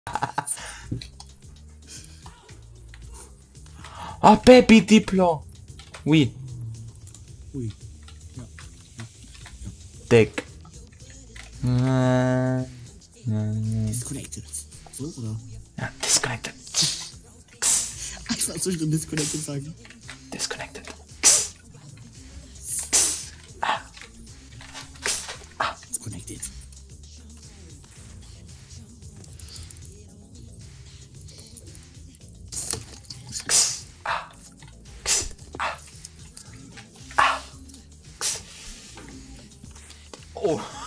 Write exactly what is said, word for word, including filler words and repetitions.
Oh, Baby Diplo. Oui. Ui. Ja. Dick. Disconnected. So, oder? Ja, disconnected. Ich soll zwischendrin disconnected sagen. Disconnected. Disconnected. Oh.